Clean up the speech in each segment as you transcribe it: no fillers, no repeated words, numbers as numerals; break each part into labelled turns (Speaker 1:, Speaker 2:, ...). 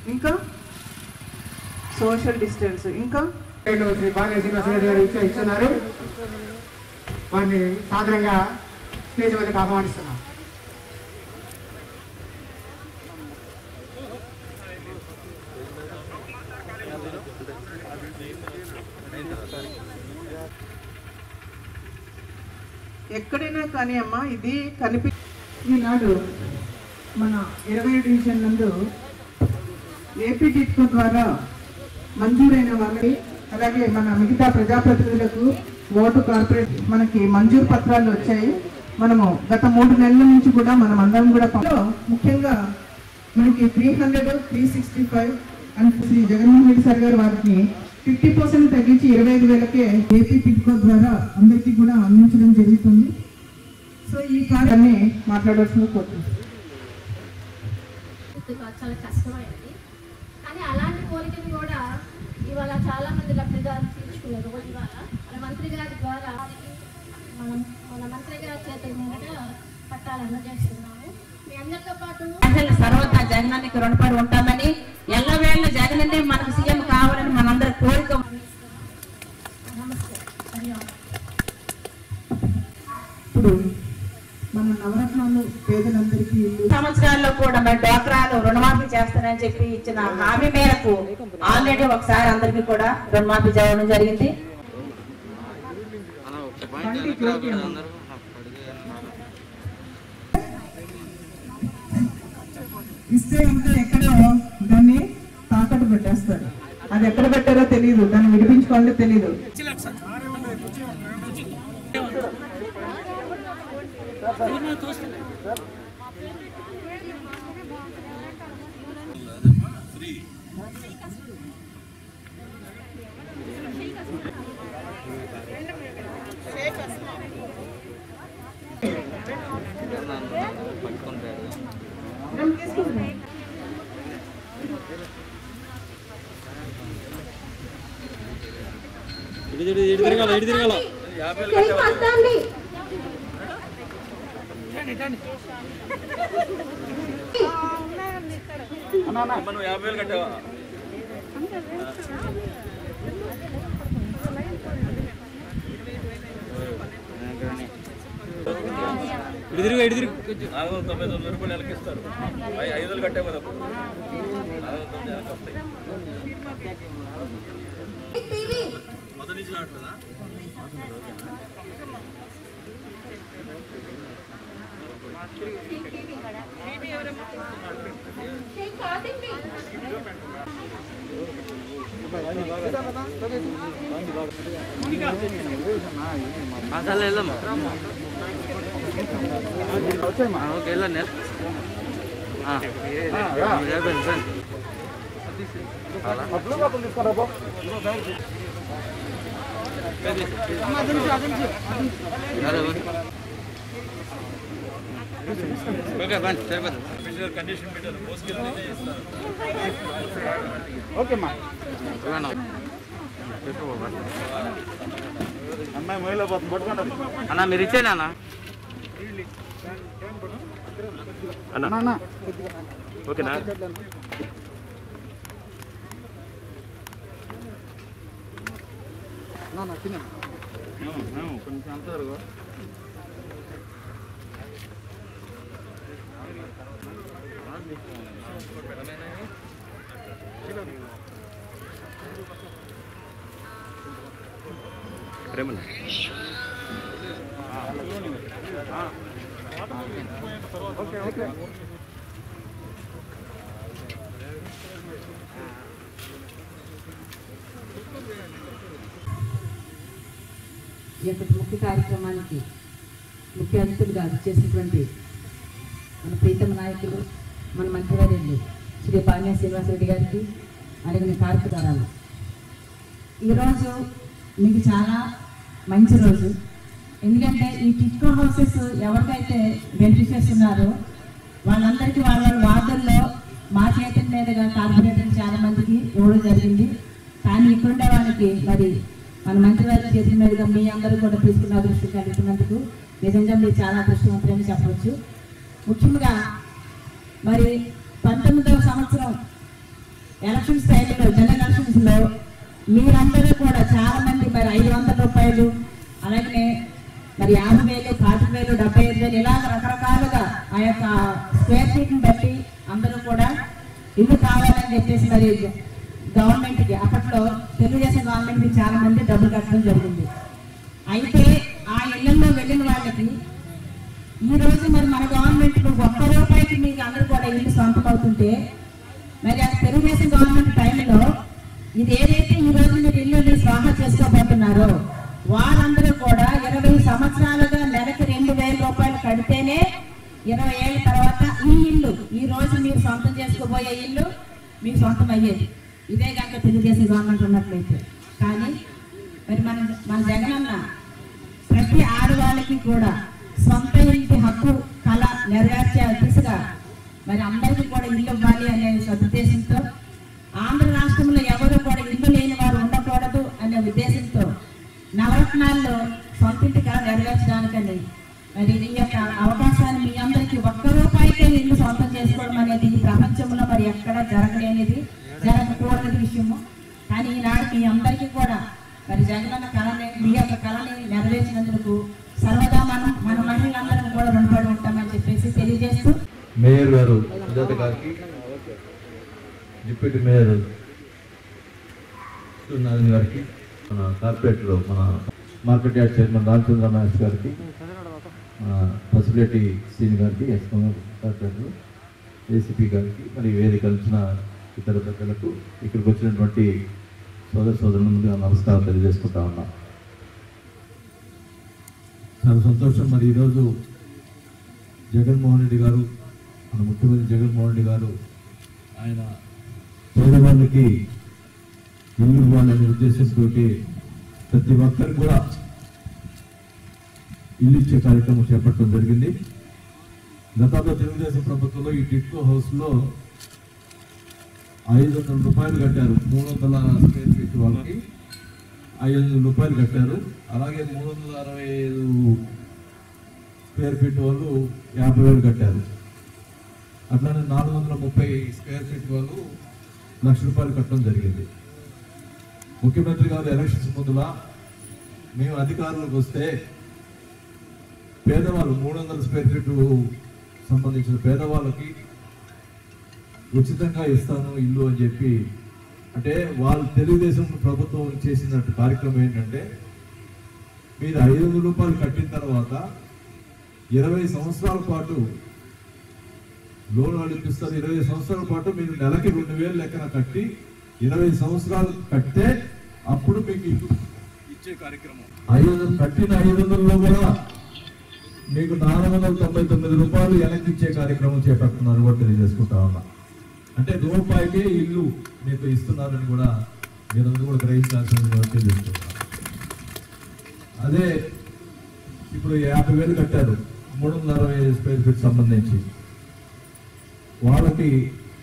Speaker 1: ఇంకా social distance, ఇంకా
Speaker 2: శ్రీ బాగా శ్రీనివాసరెడ్డి గారు ఇస్తున్నారు. వారిని సాధారణంగా స్టేజ్ వద్దకు ఆహ్వానిస్తున్నాం.
Speaker 1: ఎక్కడైనా కానీ అమ్మా ఇది ఈనాడు మన 20 డివిజన్ నందు ఏపీ టిట్కో ద్వారా మంజూరైన వాళ్ళకి, అలాగే మన మిగతా ప్రజాప్రతినిధులకు ఓటు కార్పొరేట్ మనకి మంజూరు పత్రాలు వచ్చాయి. మనము గత 3 నెలల నుంచి కూడా మనం అందరం కూడా ముఖ్యంగా మనకి 300, 365 అండ్ శ్రీ జగన్మోహన్ రెడ్డి సార్ గారు వారికి 50% తగ్గించి 25,000కే ఏపీ టిట్కో ద్వారా అందరికీ కూడా అందించడం జరుగుతుంది. సో ఈ కార్యాన్ని మాట్లాడాల్సింది కోరుతున్నాను.
Speaker 3: చాలా కష్టమైనది, కానీ అలాంటి కోరికను కూడా ఇవాళ చాలా మంది లబ్ధిదారులు తీర్చుకునే రోజు ఇవాళ మన మంత్రి గారి ద్వారా మన మంత్రి గారి చేతుల మీదుగా పట్టాలు అందజేస్తున్నాము. మీ అందరితో పాటు
Speaker 4: సర్వదా జగనానికి రుణపడి ఉంటామని, ఎల్లవేళ జగనన్నే మనకు సీఎం కావాలని మనందరి కోరిక.
Speaker 3: నమస్తే, ధన్యవాదాలు.
Speaker 1: ఇప్పుడు మన నవరత్నాలు పేదలందరికీ
Speaker 4: సంవత్సరాల్లో కూడా మరి డ్వాక్రాలు రుణమాఫీ చేస్తానని చెప్పి ఇచ్చిన హామీ మేరకు ఆల్రెడీ ఒకసారి అందరికీ కూడా రుణమాఫీ చేయడం జరిగింది.
Speaker 1: ఇస్తే ఇంకా ఎక్కడో దాన్ని తాకట్టు పెట్టేస్తారు. అది ఎక్కడ పెట్టారో తెలియదు, దాన్ని విడిపించుకోవాలో తెలియదు.
Speaker 5: మనం 50,000 కట్టావా? ఇటు తిరుగు 900 రూపాయలు ఎలకిస్తారు. 5,000 కట్టావు కదా, 900 వస్తాయి. మొదటి నుంచి రావట్లేదా? కండిషన్ పెట్టారు.
Speaker 2: ఓకేమ్మా, అమ్మాయి మొయిలో పట్టుకున్నది
Speaker 5: అన్న, మీరు ఇచ్చేనా అన్న? ఓకేనా?
Speaker 2: కొంచెం అంతవరకు
Speaker 4: ఈ యొక్క ముఖ్య కార్యక్రమానికి ముఖ్య అతిథులుగా చేసినటువంటి మన ప్రీతమ నాయకులు, మన మంత్రివర్యులు శ్రీ పాణ్య శ్రీనివాసరెడ్డి గారికి, అడిగిన కార్యక్రమాలు, ఈరోజు మీకు చాలా మంచి రోజు. ఎందుకంటే ఈ టిట్కో హౌసెస్ ఎవరికైతే బెనిఫిషియర్స్ ఉన్నారో వాళ్ళందరికీ వాళ్ళ వార్డుల్లో మా చేతుల మీదుగా కార్పొరేటర్ చాలా మందికి ఇవ్వడం జరిగింది. కానీ ఇక్కడుండే వాళ్ళకి మరి మన మంత్రివారి చేతుల మీదుగా మీ అందరూ కూడా తీసుకున్న అదృష్టం కలిగినందుకు నిజంగా మీరు చాలా అదృష్టవంతులని చెప్పవచ్చు. ముఖ్యంగా మరి 19వ సంవత్సరం ఎలక్షన్స్ టైంలో జనరల్ ఎలక్షన్స్లో మీరందరూ కూడా చాలా మంది మరి 500 రూపాయలు అలాగే మరి 50,000, 40,000, 75,000 ఇలాగ రకరకాలుగా ఆ యొక్క స్క్వేర్ ఫీట్ని బట్టి అందరూ కూడా ఇల్లు కావాలని చెప్పేసి మరి గవర్నమెంట్కి అప్పట్లో తెలుగుదేశం గవర్నమెంట్కి చాలా మంది డబ్బులు కట్టడం జరిగింది. అయితే ఆ ఇళ్లలో వెళ్ళిన వాళ్ళకి ఈ రోజు మరి మన గవర్నమెంట్ ₹1 మీకు అందరూ కూడా ఇల్లు సొంతం అవుతుంటే మరి ఆ తెలుగుదేశం గవర్నమెంట్ టైంలో ఇది ఏదైతే ఈ రోజు మీరు ఇల్లు స్వాహా చేసుకోబోతున్నారో వాళ్ళందరూ కూడా 20 సంవత్సరాలుగా నెలకు ₹2,000 కడితేనే 20 ఏళ్ళ తర్వాత ఈ ఇల్లు ఈ రోజు మీరు సొంతం చేసుకోబోయే ఇల్లు మీకు సొంతం అయ్యేది. ఇదే కనుక తెలుగుదేశం గవర్నమెంట్ ఉన్నట్లయితే. కానీ మరి మన జగనన్న ప్రతి ఆడవాళ్ళకి కూడా సొంత ఇంటి హక్కు కళ నెరవేర్చే దిశగా మరి అందరికీ కూడా ఇల్లు ఇవ్వాలి అనే సదుద్దేశంతో ఆంధ్ర రాష్ట్రంలో ఎవరు కూడా ఇల్లు లేని వారు ఉండకూడదు అనే ఉద్దేశంతో నవరత్నాల్లో సొంత ఇంటి కళ నెరవేర్చడానికని మరి ఈ యొక్క అవకాశాన్ని మీ అందరికీ ₹1 ఇల్లు సొంతం చేసుకోవడం అనేది ఈ ప్రపంచంలో మరి ఎక్కడ జరగలేనిది, జరగకూడని విషయము. కానీ ఈనాడు మీ అందరికీ కూడా మరి జగనన్న కళని మీ యొక్క కళని నెరవేర్చినందుకు సర్వదా మన మహిళలందరం కూడా రుణపడి ఉంటామని చెప్పేసి తెలియజేస్తూ
Speaker 6: మేయర్ గారు సుజాత గారికి, డిప్యూటీ మేయర్ నారాయణ గారికి, మన కార్పొరేటర్ మన market yard chairman Ramachandra Mahesh గారికి, పసులేటి శ్రీని గారికి, కార్పొరేటర్ ఏసీపీ గారికి, మరి వేదిక కలిసిన ఇతర పెద్దలకు, ఇక్కడికి వచ్చినటువంటి సోదరుల ముందుగా నమస్కారం తెలియజేసుకుంటా ఉన్నా. చాలా సంతోషం. మరి ఈరోజు జగన్మోహన్ రెడ్డి గారు, మన ముఖ్యమంత్రి జగన్మోహన్ రెడ్డి గారు ఆయన పేదవాళ్ళకి ఇల్లు ఇవ్వాలనే ఉద్దేశంతో ప్రతి ఒక్కరికి కూడా ఇల్లు ఇచ్చే కార్యక్రమం చేపట్టడం జరిగింది. గతంలో తెలుగుదేశం ప్రభుత్వంలో ఈ టిట్కో హౌస్లో ₹500 కట్టారు. 300 స్క్వేర్ ఫీట్ వాళ్ళకి ₹500 కట్టారు. అలాగే 365 స్క్వేర్ ఫీట్ వాళ్ళు 50,000 కట్టారు. అట్లానే 430 స్క్వేర్ ఫీట్ వాళ్ళు ₹1,00,000 కట్టడం జరిగింది. ముఖ్యమంత్రి గారు ఎలక్షన్స్ ముందులా మేము అధికారులకు వస్తే పేదవాళ్ళు 300 స్క్వేర్ ఫీట్ సంబంధించిన పేదవాళ్ళకి ఉచితంగా ఇస్తాను ఇల్లు అని చెప్పి, అంటే వాళ్ళు తెలుగుదేశం ప్రభుత్వం చేసిన కార్యక్రమం ఏంటంటే మీరు ₹500 కట్టిన తర్వాత 20 సంవత్సరాల పాటు లోన్ వాళ్ళు ఇప్పిస్తారు. 20 సంవత్సరాల పాటు మీరు నెలకి 2,000 లెక్కన కట్టి 20 సంవత్సరాలు కట్టే అప్పుడు మీకు ఇచ్చే కార్యక్రమం. 500 కట్టిన 500లో కూడా మీకు ₹499 వెనక్కి ఇచ్చే కార్యక్రమం చేపడుతున్నారు కూడా తెలియజేసుకుంటా ఉన్నా. అంటే ₹1 ఇల్లు మీకు ఇస్తున్నారని కూడా మీరందరూ కూడా గ్రహించాల్సింది తెలియజేస్తున్నారు. అదే ఇప్పుడు 50,000 కట్టారు 365 స్క్వేర్ ఫీట్ సంబంధించి, వాళ్ళకి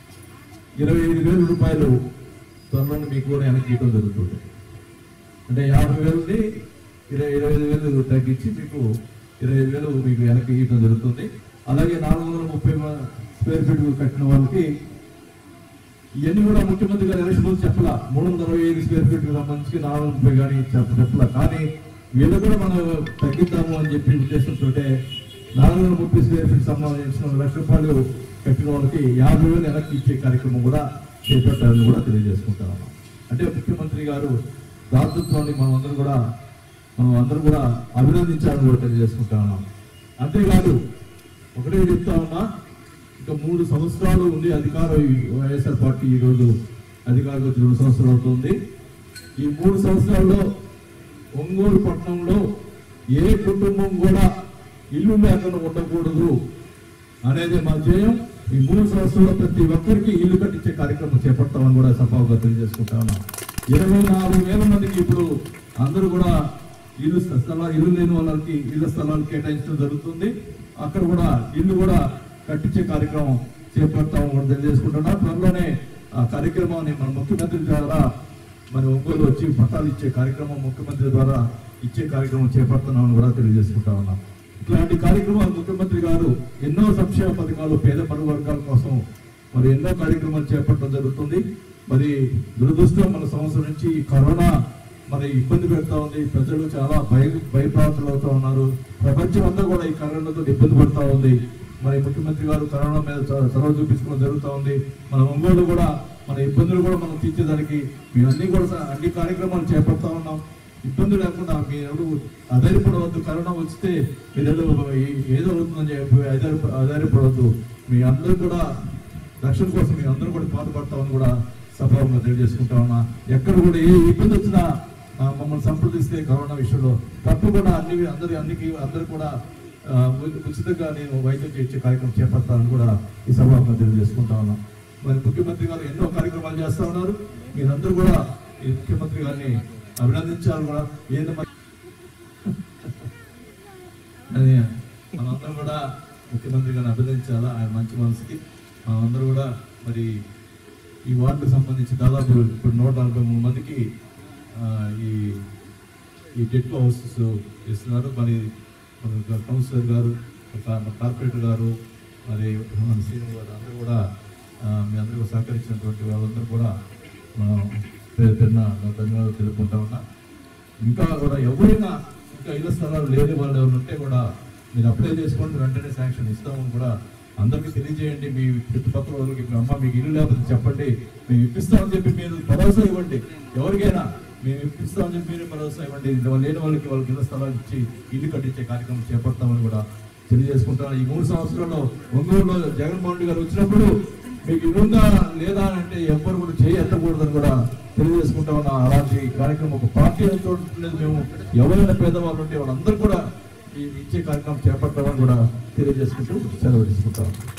Speaker 6: ₹25,000 త్వరలో మీకు కూడా వెనక్కి ఇవ్వడం జరుగుతుంది. అంటే 50,000ని 25,000 తగ్గించి మీకు 25,000 మీకు వెనక్కి ఇవ్వడం జరుగుతుంది. అలాగే 430 స్క్వేర్ ఫీట్ కట్టిన వాళ్ళకి ఇవన్నీ కూడా ముఖ్యమంత్రి గారు ఎలక్షన్ చెప్పలా. 365 స్క్వేర్ ఫీట్ సంబంధించి 430 కానీ చెప్పలా. కానీ వీళ్ళు కూడా మనం తగ్గిద్దాము అని చెప్పి ఉద్దేశంతో 430 స్క్వేర్ ఫీట్ సంబంధించిన ₹1,00,000 కట్టిన వాళ్ళకి 50,000 వెనక్కి ఇచ్చే కార్యక్రమం కూడా చేపట్టాలని కూడా తెలియజేసుకుంటున్నాము. అంటే ముఖ్యమంత్రి గారు దాతృత్వాన్ని మనం అందరూ కూడా అభినందించాలని కూడా తెలియజేసుకుంటున్నాం. అంతేకాదు ఒకటే చెప్తా ఉన్నా, ఇంకా 3 సంవత్సరాలు ఉంది అధికారం. వైఎస్ఆర్ పార్టీ ఈరోజు అధికారులు 2 సంవత్సరాలు అవుతుంది. ఈ 3 సంవత్సరాల్లో ఒంగోలు పట్టణంలో ఏ కుటుంబం కూడా ఇల్లు లేకుండా ఉండకూడదు అనేది మా ధ్యేయం. ఈ 3 సంవత్సరాల్లో ప్రతి ఒక్కరికి ఇల్లు కట్టించే కార్యక్రమం చేపడతామని కూడా సభాగా తెలియజేసుకుంటా ఉన్నాం. 24,000 మందికి ఇప్పుడు అందరూ కూడా ఇల్లు లేని వాళ్ళకి ఇళ్ల స్థలాలు కేటాయించడం జరుగుతుంది. అక్కడ కూడా ఇల్లు కూడా కట్టించే కార్యక్రమం చేపడతామని కూడా తెలియజేసుకుంటున్నాం. త్వరలోనే ఆ కార్యక్రమాన్ని మన ముఖ్యమంత్రి ద్వారా మన ఒంగోలు వచ్చి పట్టాలు ఇచ్చే కార్యక్రమం ముఖ్యమంత్రి ద్వారా ఇచ్చే కార్యక్రమం చేపడుతున్నామని కూడా తెలియజేసుకుంటా ఉన్నాం. ఇట్లాంటి కార్యక్రమాలు ముఖ్యమంత్రి గారు ఎన్నో సంక్షేమ పథకాలు పేద పడు వర్గాల కోసం మరి ఎన్నో కార్యక్రమాలు చేపట్టడం జరుగుతుంది. మరి దురదృష్టం మన సంవత్సరం నుంచి ఈ కరోనా మరి ఇబ్బంది పెడతా ఉంది. ప్రజలు చాలా భయప్రాంతులు అవుతా ఉన్నారు. ప్రపంచం అంతా కూడా ఈ కరోనాతో ఇబ్బంది పడుతూ ఉంది. మరి ముఖ్యమంత్రి గారు కరోనా మీద చొరవ చూపించుకోవడం జరుగుతూ ఉంది. మన ఒంగోలు కూడా మన ఇబ్బందులు కూడా మనం తీర్చేదానికి మేము అన్ని కార్యక్రమాలు చేపడతా ఉన్నాం. ఇబ్బంది లేకుండా మీరు ఆధారపడవద్దు. కరోనా వస్తే మీరు ఏదో అవుతుందని చెప్పి ఆధారపడవద్దు. మీ అందరూ కూడా రక్షణ కోసం మీ అందరూ కూడా పాటుపడతామని కూడా సభాముగా తెలియజేసుకుంటా ఉన్నా. ఎక్కడ కూడా ఏ ఇబ్బంది వచ్చినా మమ్మల్ని సంప్రదిస్తే కరోనా విషయంలో తప్పకుండా అందరూ కూడా ఉచితంగా నేను వైద్యం చేయించే కార్యక్రమం చేపడతానని కూడా ఈ సభాముగా తెలియజేసుకుంటా ఉన్నాం. మరి ముఖ్యమంత్రి గారు ఎన్నో కార్యక్రమాలు చేస్తూ ఉన్నారు. మీరందరూ కూడా ఈ ముఖ్యమంత్రి గారిని అభినందించాలి కూడా. అది మనందరం కూడా ముఖ్యమంత్రి గారిని అభినందించాలా. ఆయన మంచి మనసుకి అందరూ కూడా మరి ఈ వార్డుకు సంబంధించి దాదాపు ఇప్పుడు 143 మందికి ఈ టెట్కో హౌసెస్ ఇస్తున్నారు. మరి మన కౌన్సిలర్ గారు, కార్పొరేటర్ గారు, మరి మన సీఎం గారు అందరూ కూడా మీ అందరూ సహకరించినటువంటి వాళ్ళందరూ కూడా పేరున ధన్యవాదాలు తెలుపుకుంటా ఉన్నా. ఇంకా కూడా ఎవరైనా ఇంకా ఇళ్ల స్థలాలు లేని వాళ్ళు ఎవరు ఉంటే కూడా మీరు అప్లై చేసుకోండి, వెంటనే శాంక్షన్ ఇస్తామని కూడా అందరికీ తెలియజేయండి. మీ చుట్టుపక్కల వాళ్ళకి అమ్మ మీకు ఇల్లు లేకపోతే చెప్పండి, మేము ఇప్పిస్తామని చెప్పి మీరు భరోసా ఇవ్వండి. ఎవరికైనా మేము ఇప్పిస్తామని చెప్పి మీరు భరోసా ఇవ్వండి. లేని వాళ్ళకి ఇళ్ల స్థలాలు ఇచ్చి ఇల్లు కట్టించే కార్యక్రమం చేపడతామని కూడా తెలియజేసుకుంటాను. ఈ 3 సంవత్సరాల్లో ఒంగోలులో జగన్మోహన్ రెడ్డి గారు వచ్చినప్పుడు మీకు ఇల్లుందా లేదా అంటే ఎవ్వరు కూడా ఎత్తకూడదని కూడా తెలియజేసుకుంటా ఉన్నా. అలాంటి కార్యక్రమం ఒక పార్టీ చూడట్లేదు. మేము ఎవరైనా పేదవాళ్ళు ఉంటే వాళ్ళందరూ కూడా ఇచ్చే కార్యక్రమం చేపడతామని కూడా తెలియజేసుకుంటూ సెలవు తీసుకుంటాం.